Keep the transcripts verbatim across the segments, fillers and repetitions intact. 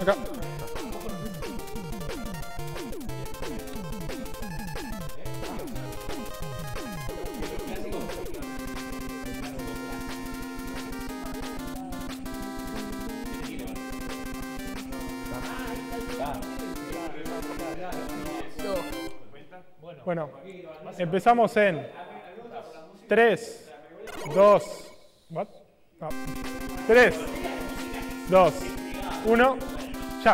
Acá. Bueno, empezamos en tres, dos, what? No. tres, dos, uno, ya.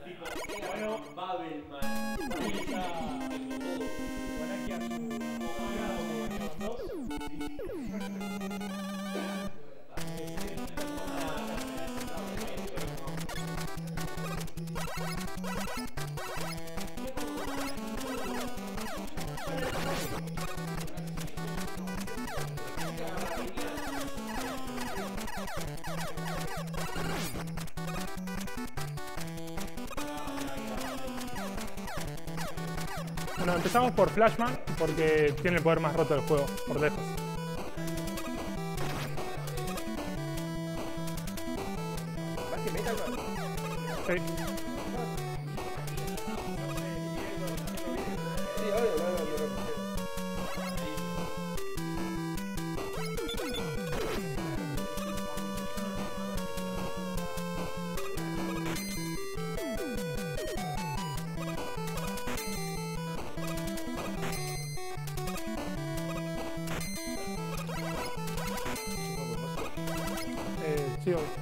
Bueno, empezamos por Flashman porque tiene el poder más roto del juego, por lejos. Sí. Eh, sí, obvio.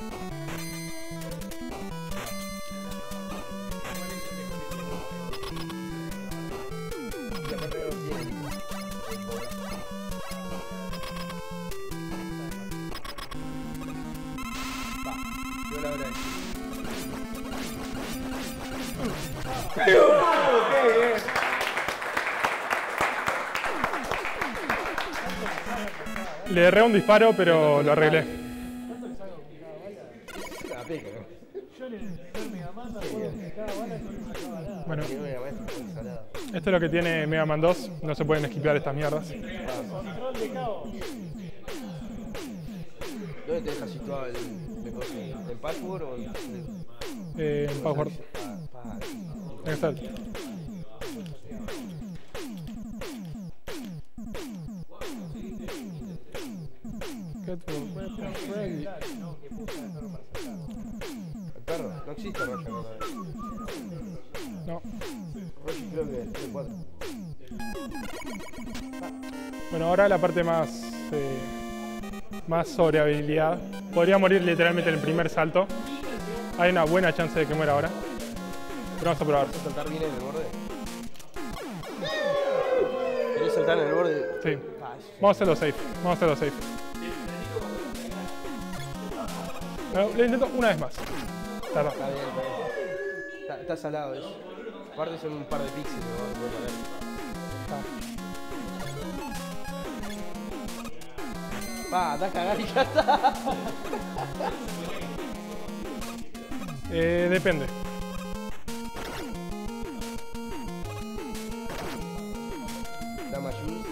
Le erré un disparo, pero lo arreglé. Bueno, esto es lo que tiene Mega Man dos. No se pueden esquipear estas mierdas. ¿Dónde te dejas situado el, el, el password o el...? Eh, el password. Exacto. El perro, no existe Roger. No. Roger creo que es el cuatro. Bueno, ahora la parte más, eh, más sobre habilidad. Podría morir literalmente en el primer salto. Hay una buena chance de que muera ahora. Pero vamos a probar. ¿Quieres saltar bien en el borde? ¿Quieres saltar en el borde? Sí. Vamos a hacerlo safe. Vamos a hacerlo safe. Bueno, lo intento una vez más. Está, está bien, está bien. Está, está salado eso. Aparte son un par de píxeles, no puede valer. Va, está cagado y ya está. Eh, depende. Dame ayuda.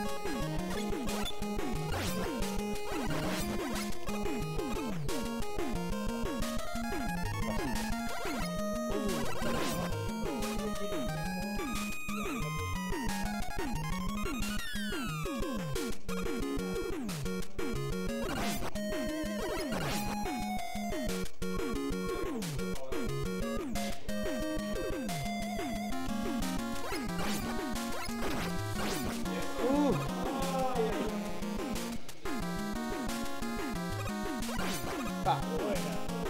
Ah, buena.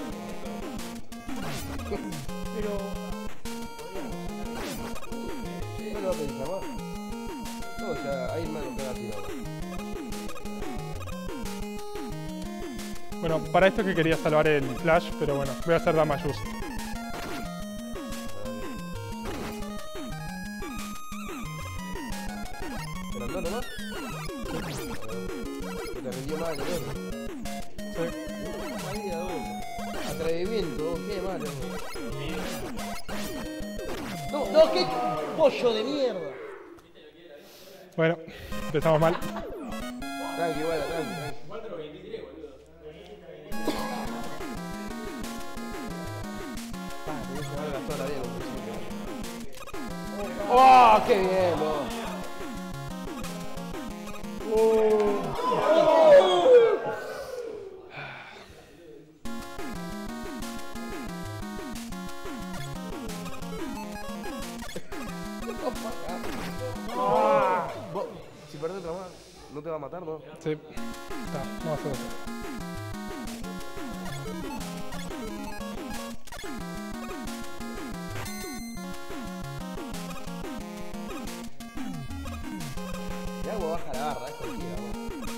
Pero... No lo va a pensar más. No, o sea, hay más lo que ha tirado. Bueno, para esto que quería salvar el flash, pero bueno, voy a hacer Dama Just. ¿Pero andó nomás? Te rindió mal el otro. Sí. Atrevimiento, qué malo. No, no, qué pollo de mierda. Bueno, empezamos mal. Tranqui, igual, tranqui, tranqui. gastó la vida con principio. ¡Oh, qué bien, vos! Ah. Vos, si perdés otra más, no te va a matar, ¿no? Sí. Está, no va a ser eso. Mirá cómo baja la barra, es cualquiera, vos.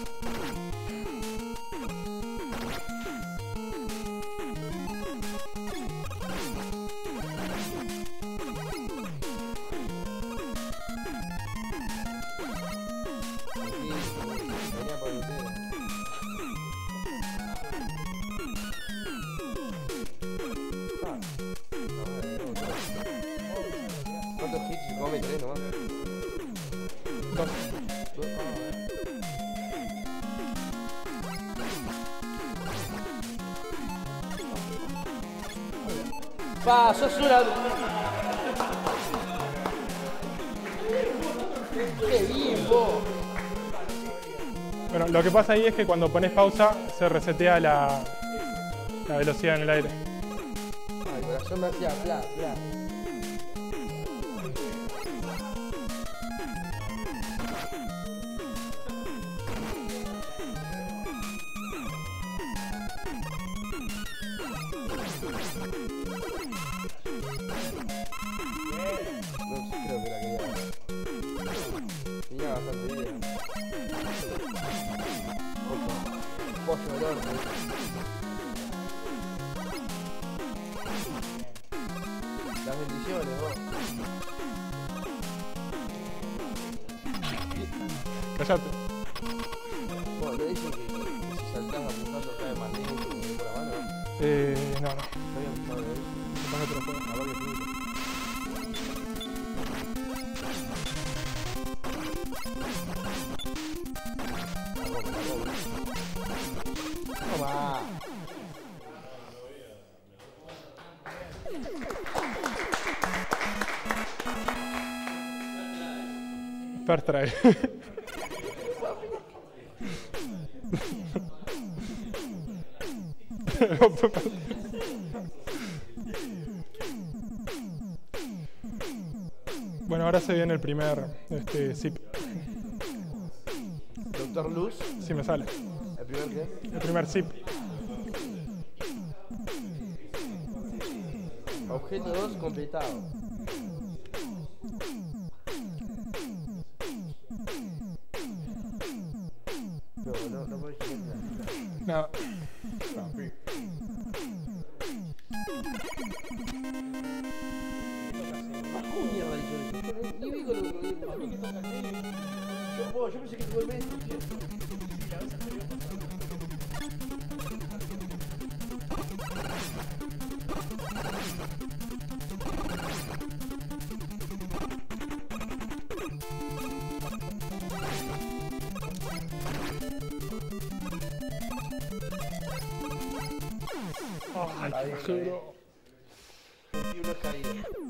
Venía por el dedo. Ah, no, no, no. ¿Cuántos hits? Come tres nomás. Dos. Dos, ah, a ver. Pa, sos una... ¡Qué bien, vos! Bueno, lo que pasa ahí es que cuando pones pausa se resetea la, la velocidad en el aire. Ay, el corazón me hacía bla, bla. No sé, creo que la quería. Tenía bastante vida. Ojo. Pollo del horno. Las bendiciones, vos. Callate. Bueno, le dicen que, que si saltás apuntando cae más lento que por la mano. Eh, no, no. No había apuntado de él. Capaz que te lo juego. A ver qué puto. Toma. First try. Bueno, ahora se viene el primer este, zip. Doctor Luz. Si me sale. ¿El primer qué? El primer zip. Objeto dos completado. No, no, no puedes llegar. No. No. ¿Cómo mierda hizo eso? Ni vi con lo que digo. A mí que toca hacer. Yo, vos, yo pensé que te volvés. Ay, qué juro. Y una caída.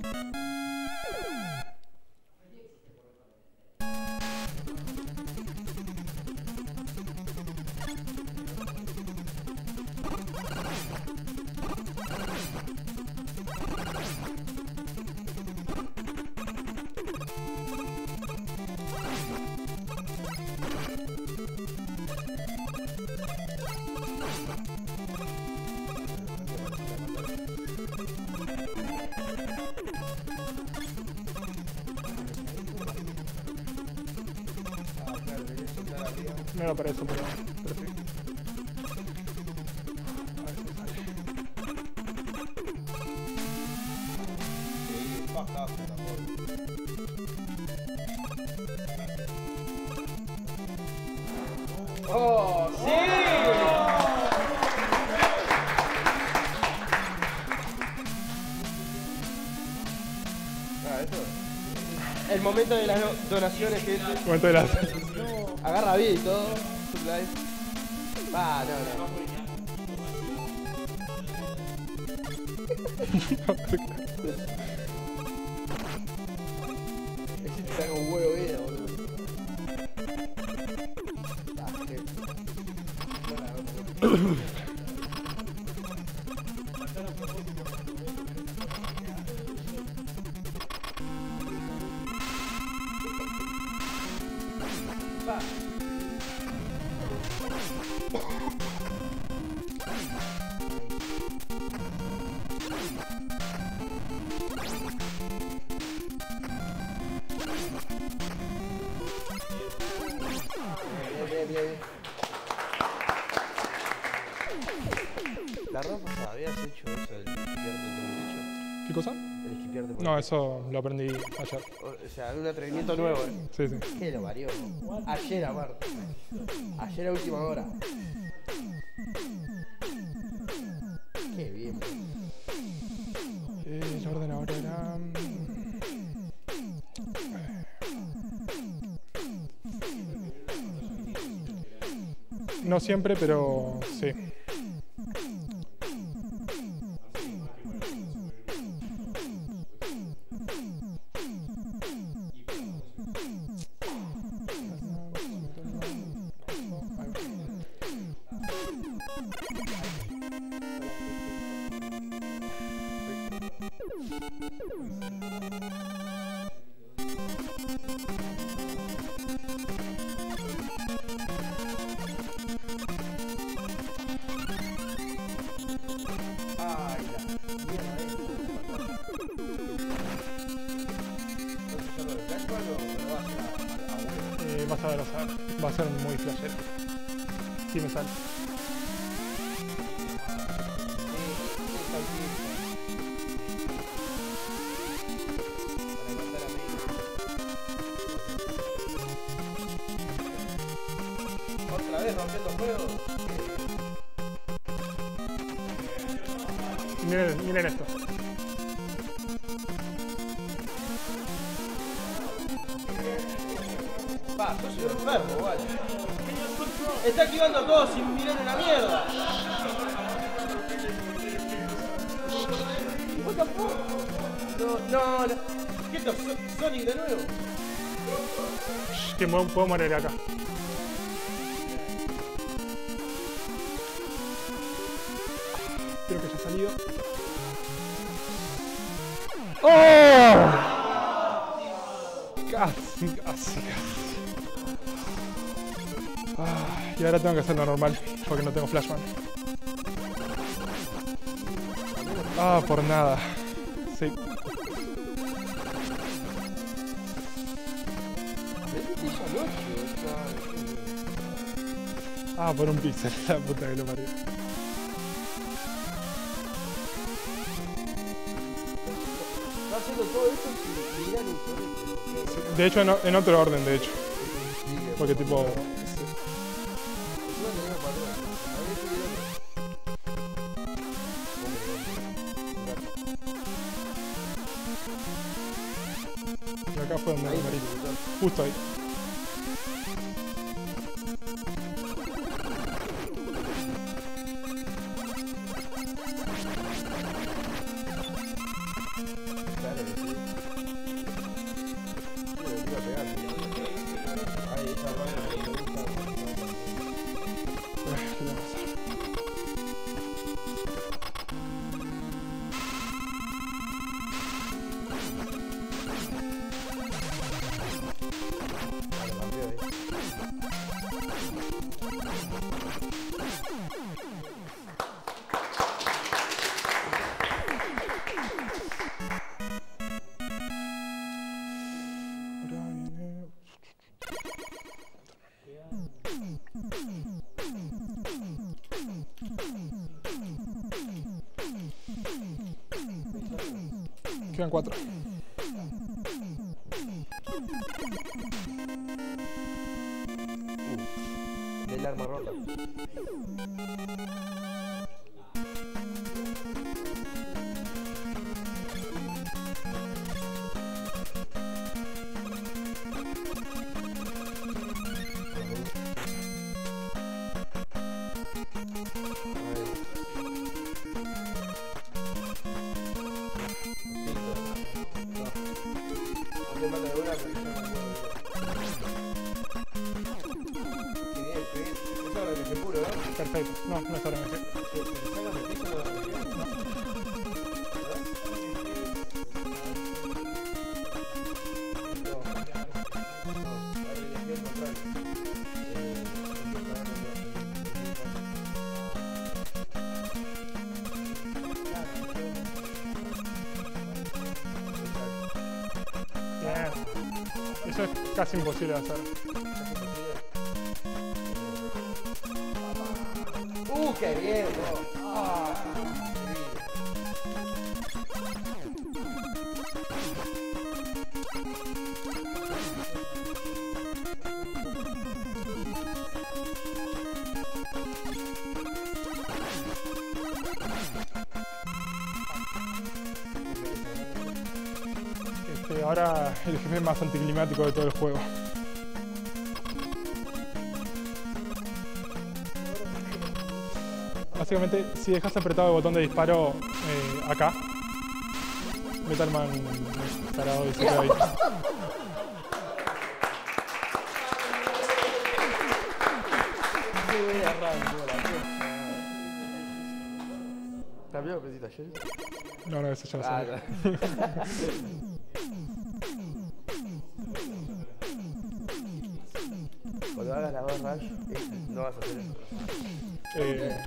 No era para eso, pero perfecto. ¡Oh, sí! Ah, eso. El momento de las donaciones, gente. Momento de la... Agarra vida y todo. Supply. Va, no, no. Ese te saca un huevo bien, boludo. Ah, qué... Va. Bien, bien, bien. La ropa, ¿habías hecho eso del esquipearte por el techo? ¿Qué cosa? El esquipearte por No, el eso lo aprendí ayer. techo. O sea, un atrevimiento nuevo, ¿eh? Sí, sí. ¿Qué lo varió? Ayer, aparte. Ayer a última hora. Qué bien. Eh, el orden ahora era... No siempre, pero sí. Ay, la mierda esta. ¿Entonces solo de flashback o lo vas a, a, a huevo? Eh, vas a ver, vas a ver. Va a ser muy flashero. Sí me sale. Otra vez rompiendo juegos. Miren, miren esto. Pa, sos un enfermo, vale. Está esquivando todo sin mirar en la mierda. ¿Vos tampoco? No, no, no. ¿Qué esto? So- ¿Sonic de nuevo? Que mo- puedo morir acá. Espero que haya salido. ¡Oh! Casi, casi, casi. Ah, y ahora tengo que hacerlo normal, porque no tengo flashbang. Ah, por nada. Sí. Ah, por un pixel, la puta que lo parió. Está haciendo todo esto sin mirar un solo. De hecho, en, o- en otro orden, de hecho. Porque tipo... Y acá fue donde me morí. Justo ahí. Ah, ¿qué le va a pasar? Ahora viene... Quedan cuatro. Del arma rota. te mata de una, pero yo no me acuerdo. Qué bien, qué bien. Eso ahora me puro, ¿no? Perfecto. No, no es R M G. Si te sacas del piso, no lo Bien. Eso es casi imposible de hacer. ¡Uh, qué bien! No. Ah, Este, ahora el jefe más anticlimático de todo el juego. Básicamente, si dejas apretado el botón de disparo eh, acá, Metal Man tarado y se queda ahí. qué buena Rambo, la puta. ¿Cambió pesita ayer? No, no, eso ya lo Ah, sabía. Cuando hagas la voz Rush, no vas a hacer eso. Eh,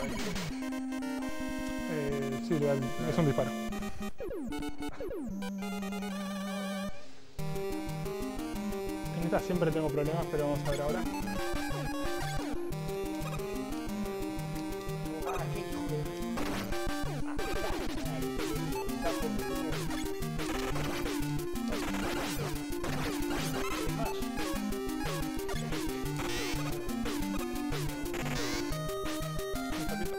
eh, sí, le da- es un disparo. En esta siempre tengo problemas, pero vamos a ver ahora. Ah, qué hijo de... Sapo de mierda. Un sapito.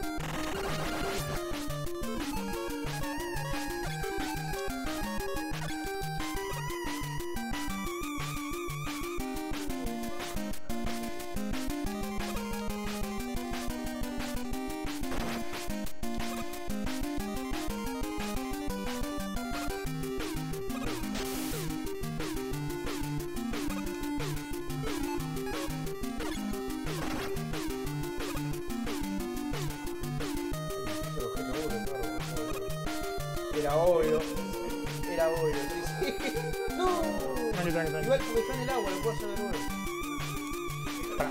Era obvio. Era obvio. Sí, sí. ¡No! Tranqui, tranqui, tranqui. Igual porque está en el agua, lo puedo hacer de nuevo. Pará.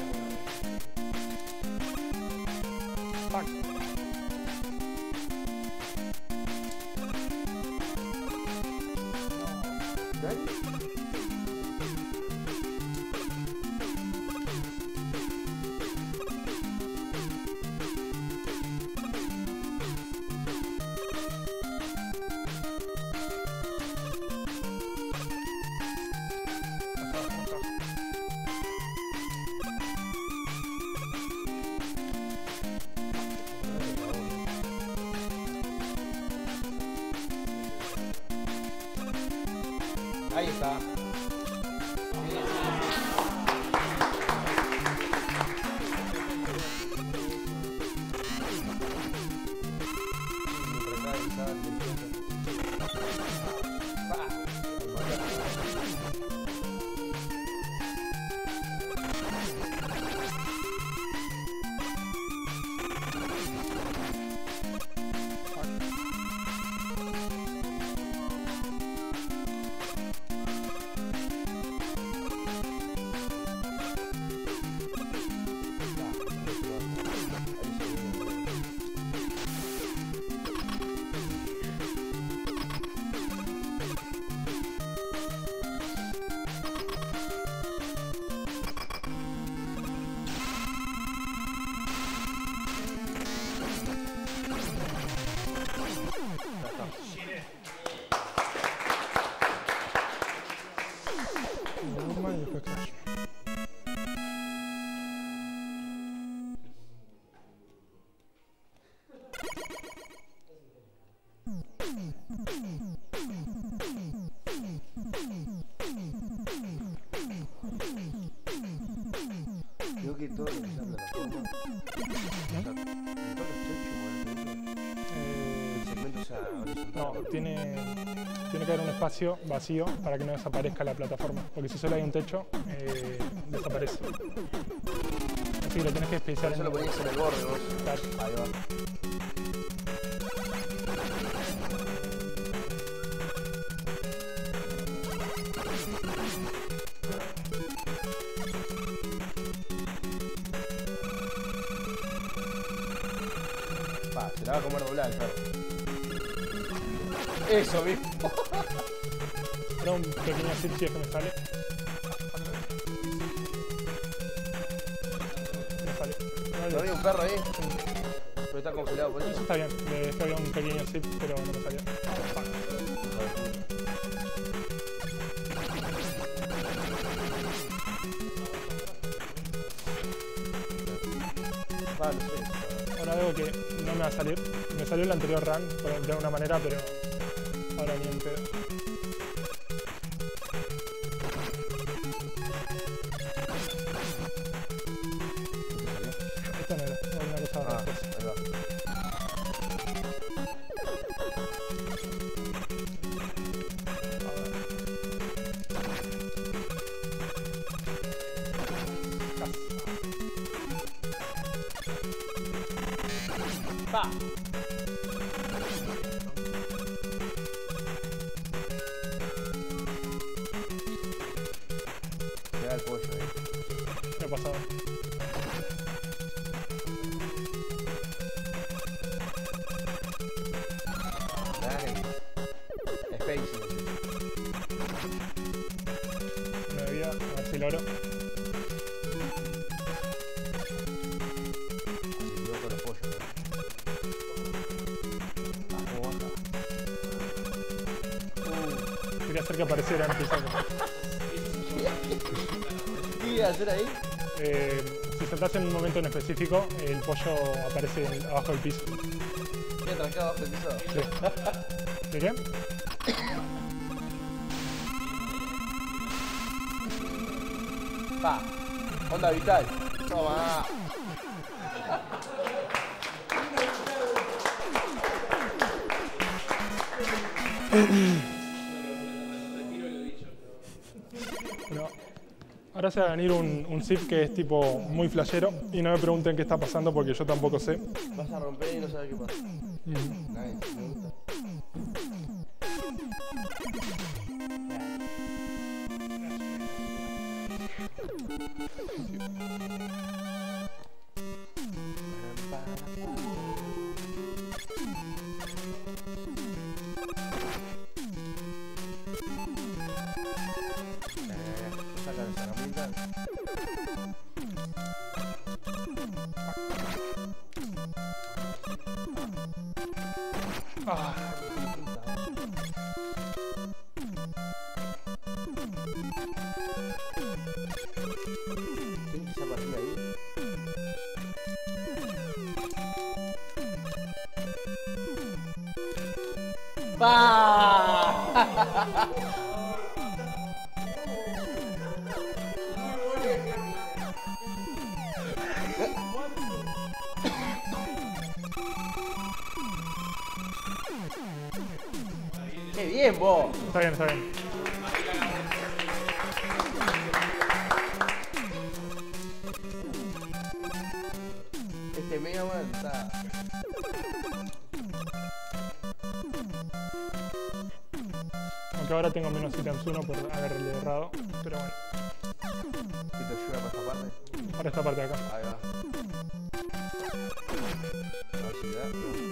Fuck. ¿Dale? Ahí está. Normal y después Crash. Creo que todo lo que sea plataforma. O sea, todos los techos, bueno, Eh, el segmento sea horizontal. no, tiene tiene que haber un espacio vacío para que no desaparezca la plataforma. Porque si solo hay un techo, eh, desaparece. Así que lo tenés que especializar. Eso lo ponías en el borde vos. Claro. Ahí va. Pa, se la va a comer doblada el perro. Eso mismo. Ahora un pequeño zip si es que me sale. Me sale. ¿No había un perro ahí? Pero está congelado por Eso eso. está bien, le descargué un pequeño zip, pero no me salió. Ah, no sé. Ahora veo que no me va a salir. Me salió el anterior run por- de alguna manera, pero ahora ni en pedo. Esta no era, era una cosa Ah, después. ahí va. Pa. Queda el pollo ahí. Me ha pasado. Nice. Spacing. Una bebida, a ver si logro. Así quedó con los pollos. Ah, cómo baja. Quería hacer que apareciera en el piso. ¿Qué iba a hacer ahí? Eh, si saltás en un momento en específico, el pollo aparece en- abajo del piso. ¿Qué atrancado abajo del piso? Sí. ¿De qué? Pa. Onda vital. Toma. Bueno, ahora se va a venir un, un zip que es tipo muy flashero y no me pregunten qué está pasando porque yo tampoco sé. Vas a romper y no sabes qué pasa. Mm. Nice, me gusta. Saca las herramientas. Ah, ¿Quién quizá partía ahí? ¡Pa! ¡Qué bien, vos! está bien, está bien. Este Mega Man está... Aunque ahora tengo menos ítems uno por haberle errado, pero bueno. ¿Qué te ayuda para esta parte? Ahora esta parte de acá. Ahí va. A ver si da.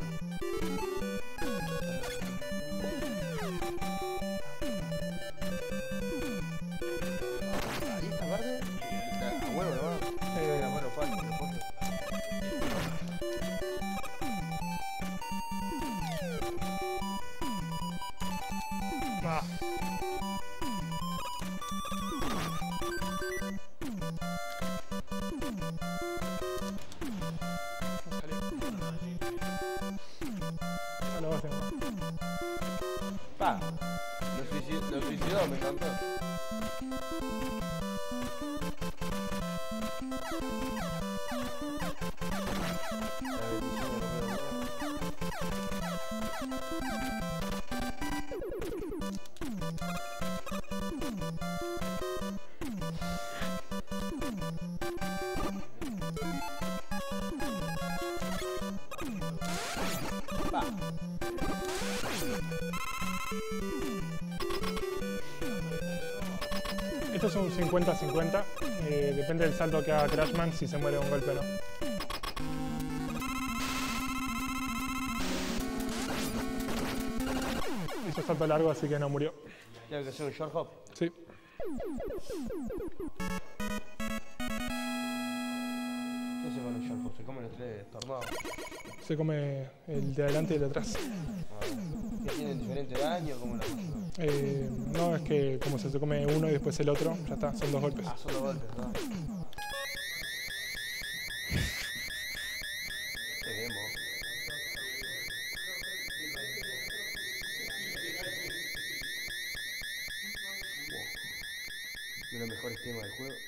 Ahí esta parte. A huevo, ¿no? Eh, La mano fácil, de fondo. ah. No salió. Ya lo vas a tener. Pa. Lo suicidó, lo suicidó, me encantó. La bendición de los dedos. Va. Esto es un cincuenta cincuenta. Eh, depende del salto que haga Crashman si se muere de un golpe o no. Hizo salto largo, así que no murió. Tengo que hacer un short hop. Sí. ¿Qué se come un short hop? Se comen los tres tornados. Se come el de adelante y el de atrás. ¿Que tienen diferente daño? ¿Cómo lo hacen? Eh, no, es que como se come uno y después el otro, ya está, son dos golpes. Ah, son los golpes, ¿no? Tenemos. Wow. De los mejores temas del juego.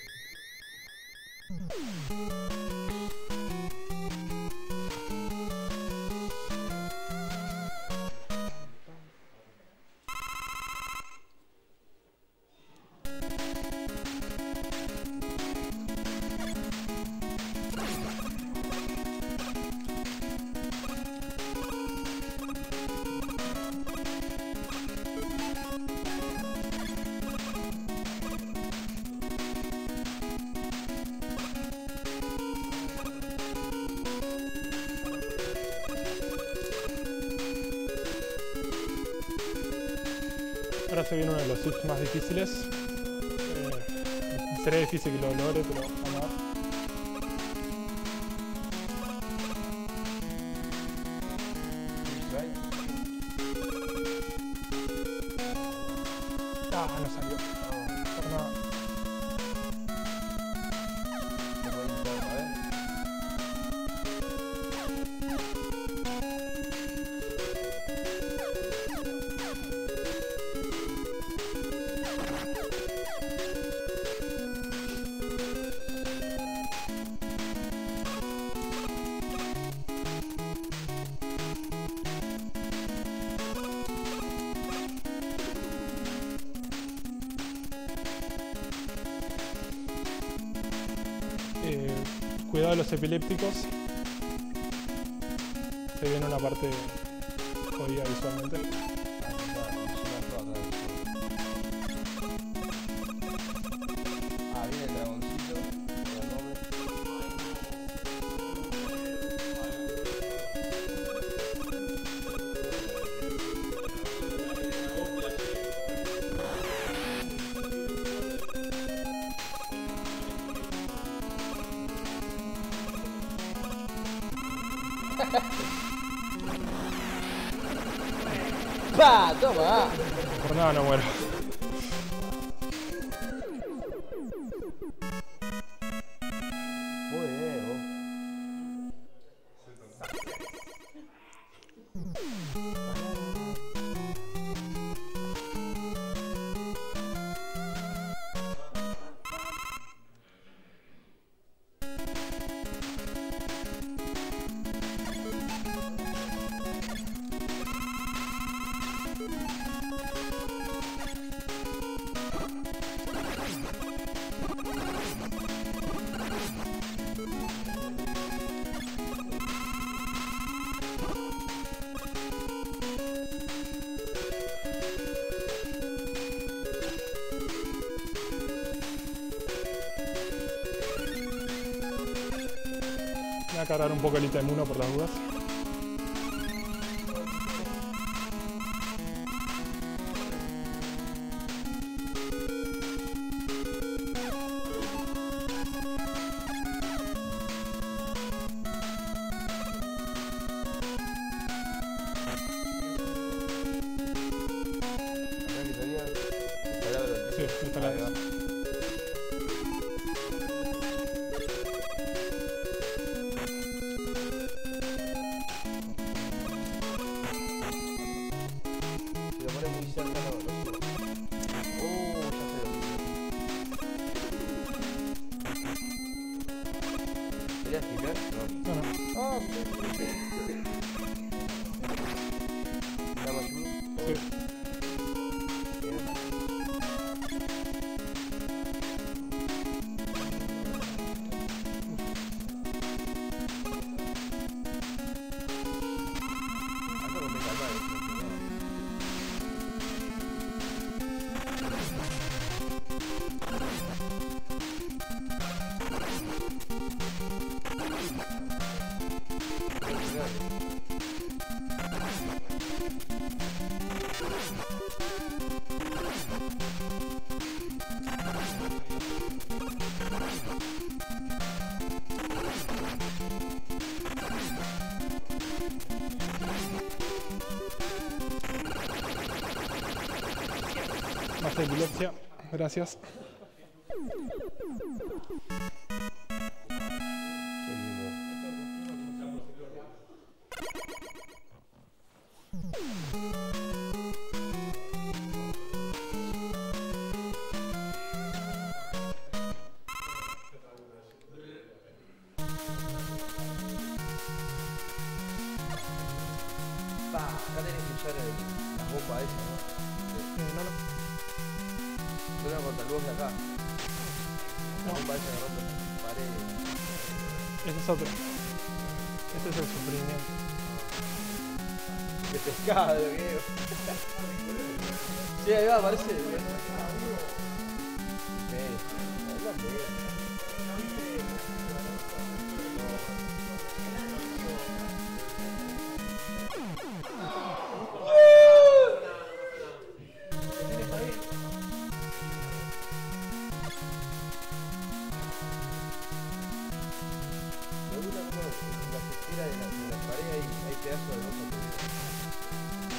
Ahora se viene uno de los subs más difíciles. Eh, sería difícil que lo logre, pero vamos a ver. Ah, no salió. Por nada. Eh, cuidado de los epilépticos. Se viene una parte jodida visualmente. Ah, viene el dragoncito. ¡Pa! ¡Toma! Por nada no muero. Muy bien, vos. Voy a cargar un poco el ítem uno por las dudas. Sí, está la Ahí va. Si lo pones muy cerca, no, no sube. Oh, ya se lo vi. ¿Querías skipear? No. No, no. Ah, sí. Dame ayuda. Sí. Bien. de epilepsia. Gracias. Pa, acá tenés que usar el- la bomba esa, ¿no? Eh, no, no. Suena contra luz de acá. La No. bomba esa que rompe las paredes. Ese es otro. Este es el sufrimiento. De pescado, ¿qué? Sí, ahí va, parece. Sí, ahí la veo. Me gusta cómo en la textura de la, de la pared hay, hay pedazos de ropa que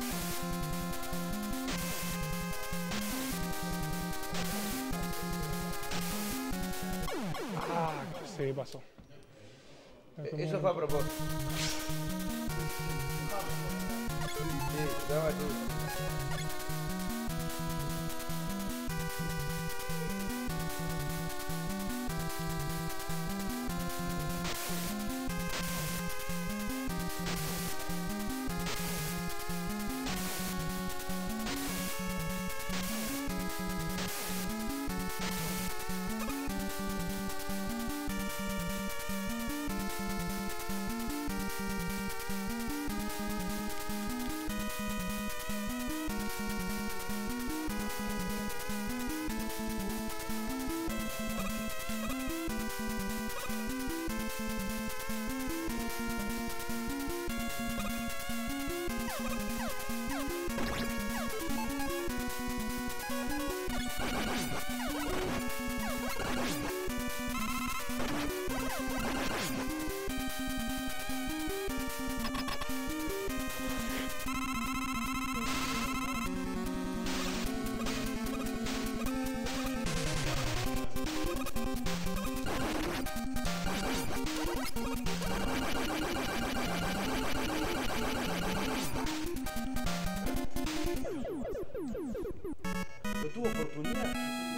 Ah, sí, ¿qué pasó? Eh, Eso fue a propósito. Sí, graba tú. ¿No tuvo oportunidad?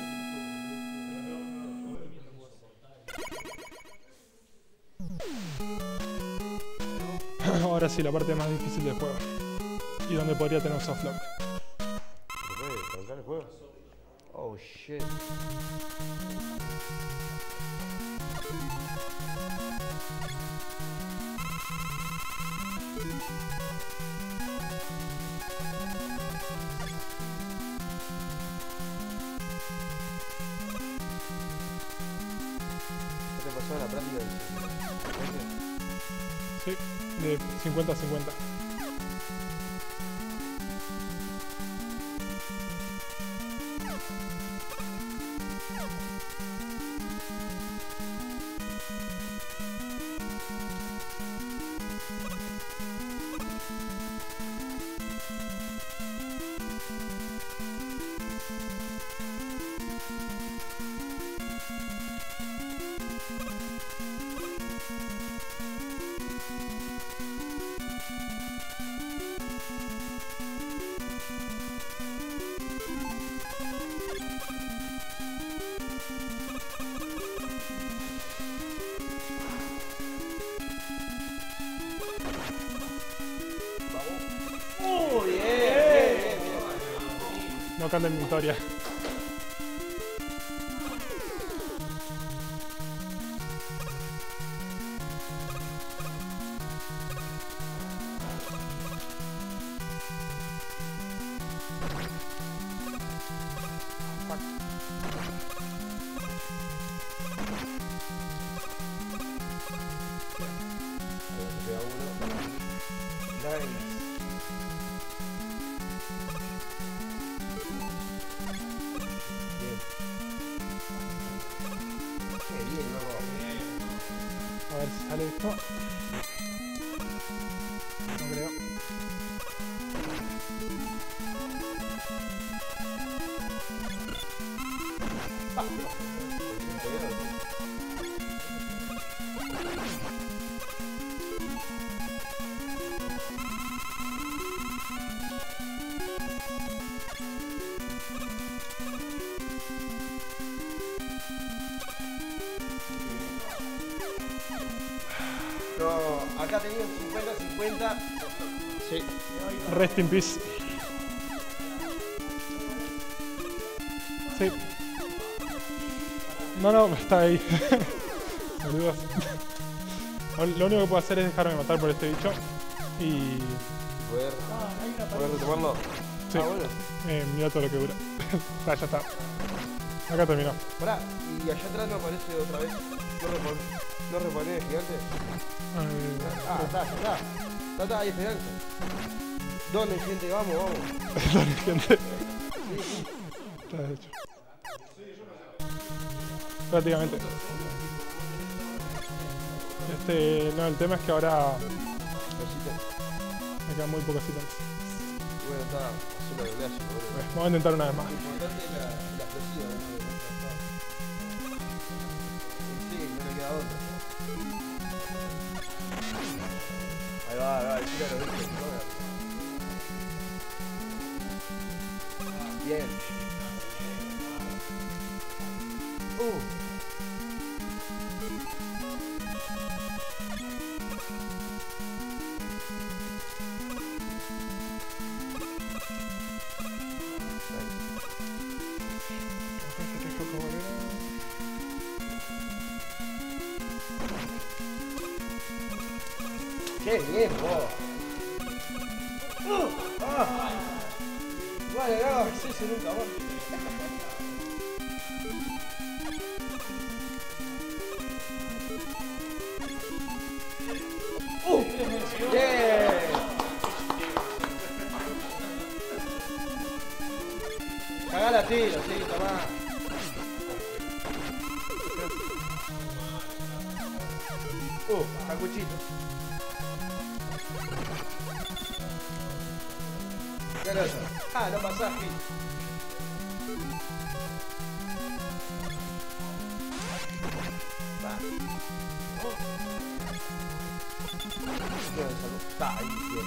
Ahora sí, la parte más difícil del juego. Y donde podría tener un softlock. ¿Se puede arrancar el juego? Oh shit. ¿Qué te pasó en la práctica del Sí, de cincuenta a cincuenta. Muy bien, bien, bien, No canta en victoria. Nice. Bien. Qué bien, loco. A ver si sale esto. No creo. No, acá tenían cincuenta cincuenta. Sí. Rest in peace. Sí. No, no, está ahí. Saludos. Lo único que puedo hacer es dejarme matar por este bicho. Y... ¿Poder, ¿poder retomarlo? Sí. Ah, bueno. Eh, mira todo lo que dura. Ah, ya está. Acá terminó. Pará, y allá atrás no aparece otra vez. ¿No repon, no reponer el gigante? Eh, Ah, está, ya está. Está, está, hay esperanza. ¿Dónde, gente? Vamos, vamos. Dale, gente. Sí, sí. Está hecho. Prácticamente. Este, no, el tema es que ahora Cositas. me quedan muy pocos ítems. Y bueno, está haciendo el glacio, boludo. Vamos a intentar una vez más. Lo importante es la, la explosiva, ¿no? Sí, no le queda otra. Ahí va, ahí va, tíralo, viste, no. Bien. Uh. ¡Qué bien, vos! ¡Uh! ¡Ah! Vale, no hagas eso nunca más. ¡Uh! ¡Bien! Cagala a tiro, sí, tomá. Uh, sanguchito. Ya lo sé. Ah, no pasaste. Va. Está ahí, bien.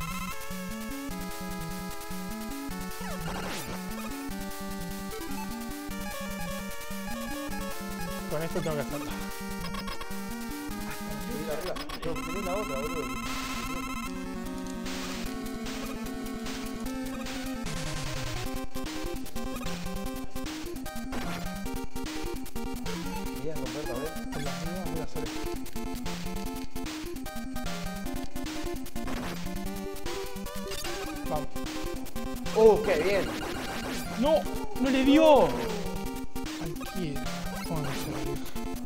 Con esto tengo que hacerlo. Subir arriba. No, tenés la otra, boludo. Querías romper también. Con la mía voy a hacer esto. Vamos. ¡Uh, qué bien! ¡No! ¡No le dio! Cualquiera. Concha, vieja.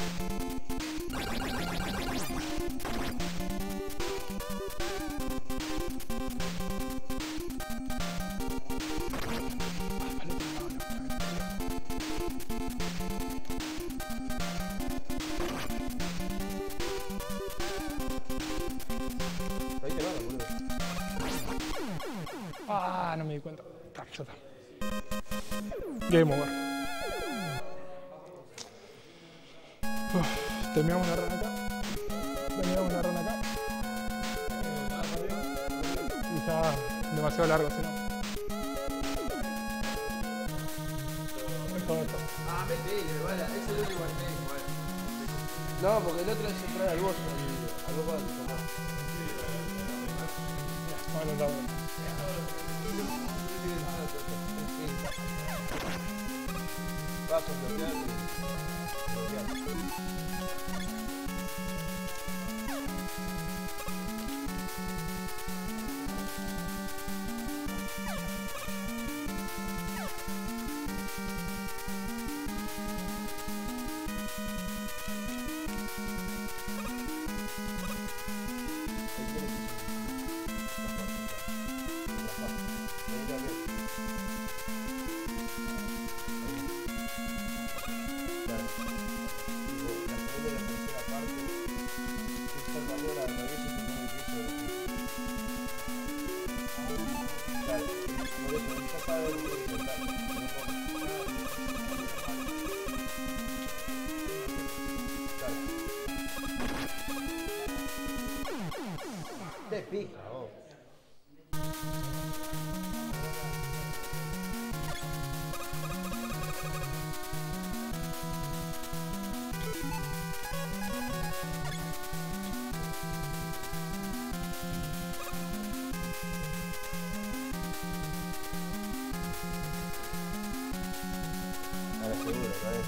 Ahí te mando, boludo. Ah, no me di cuenta. Ah, ya está. Game over. Uf, terminamos la run acá. Terminamos la run acá. Y está demasiado largo, si no. Joder, todo. Ah, vete, igual, ese es el único que tengo, igual. No, porque el otro es entrar al boss, al boss para tomar. Vamos a intentarlo. Vas a bloquear y bloquear. Por eso, ya sabe lo que hay que intentar. pija, vos. Ahora seguro, ¿sabes?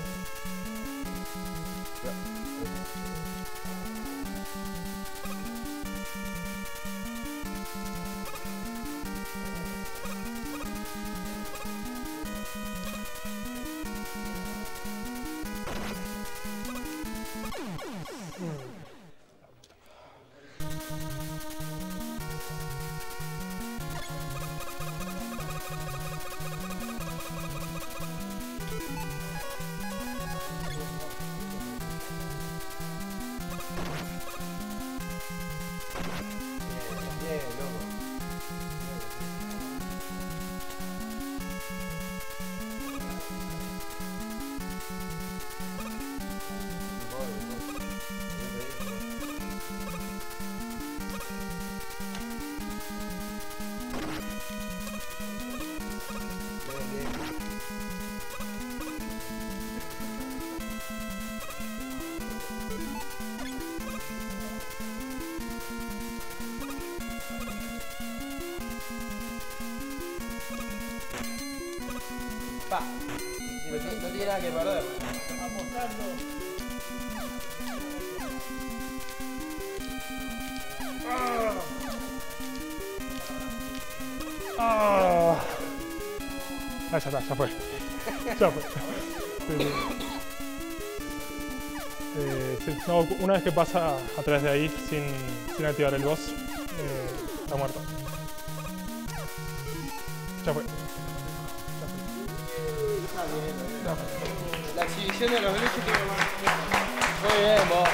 Bien, loco. Pa. No, tiene- no tiene nada que perder. Apostando. Ah, ah, ya está, ya fue. Ya fue. Sí, sí. Eh, sí, no, una vez que pasa a través de ahí sin, sin activar el boss, eh, está muerto. Ya fue. La exhibición de los glitches que... Muy bien, vos.